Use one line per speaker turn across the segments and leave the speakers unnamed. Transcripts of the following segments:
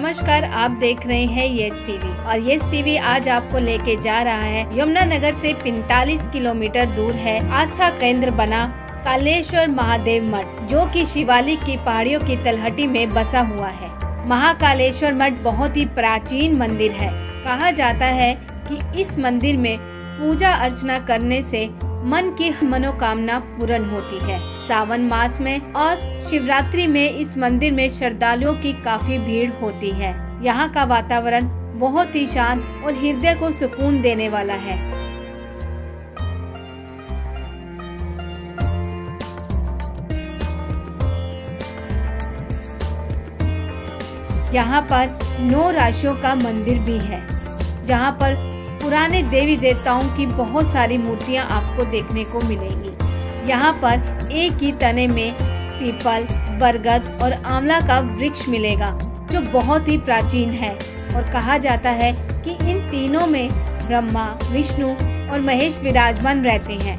नमस्कार, आप देख रहे हैं येस टीवी और येस टीवी आज आपको लेके जा रहा है यमुनानगर से 45 किलोमीटर दूर है आस्था केंद्र बना कालेश्वर महादेव मठ, जो कि शिवालिक की पहाड़ियों की तलहटी में बसा हुआ है। महाकालेश्वर मठ बहुत ही प्राचीन मंदिर है। कहा जाता है कि इस मंदिर में पूजा अर्चना करने से मन की मनोकामना पूर्ण होती है। सावन मास में और शिवरात्रि में इस मंदिर में श्रद्धालुओं की काफी भीड़ होती है। यहाँ का वातावरण बहुत ही शांत और हृदय को सुकून देने वाला है। यहाँ पर 9 राशियों का मंदिर भी है, जहाँ पर पुराने देवी देवताओं की बहुत सारी मूर्तियाँ आपको देखने को मिलेंगी। यहाँ पर एक ही तने में पीपल, बरगद और आंवला का वृक्ष मिलेगा, जो बहुत ही प्राचीन है। और कहा जाता है कि इन तीनों में ब्रह्मा, विष्णु और महेश विराजमान रहते हैं।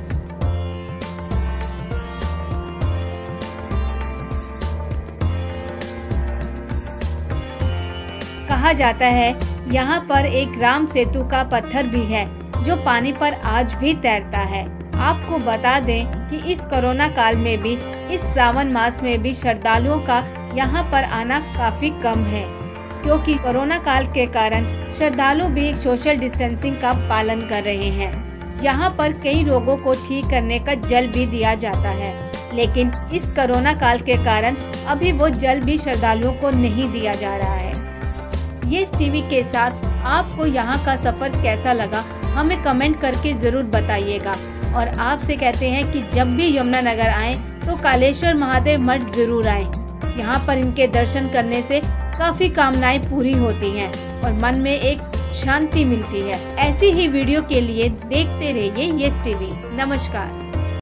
कहा जाता है यहाँ पर एक राम सेतु का पत्थर भी है, जो पानी पर आज भी तैरता है। आपको बता दें कि इस कोरोना काल में भी, इस सावन मास में भी श्रद्धालुओं का यहाँ पर आना काफी कम है, क्योंकि कोरोना काल के कारण श्रद्धालु भी सोशल डिस्टेंसिंग का पालन कर रहे हैं। यहाँ पर कई रोगों को ठीक करने का जल भी दिया जाता है, लेकिन इस कोरोना काल के कारण अभी वो जल भी श्रद्धालुओं को नहीं दिया जा रहा है। येस टीवी के साथ आपको यहाँ का सफर कैसा लगा, हमें कमेंट करके जरूर बताइएगा। और आपसे कहते हैं कि जब भी यमुनानगर आएं तो कालेश्वर महादेव मठ जरूर आएं। यहाँ पर इनके दर्शन करने से काफी कामनाएं पूरी होती हैं और मन में एक शांति मिलती है। ऐसी ही वीडियो के लिए देखते रहिए येस टीवी। नमस्कार।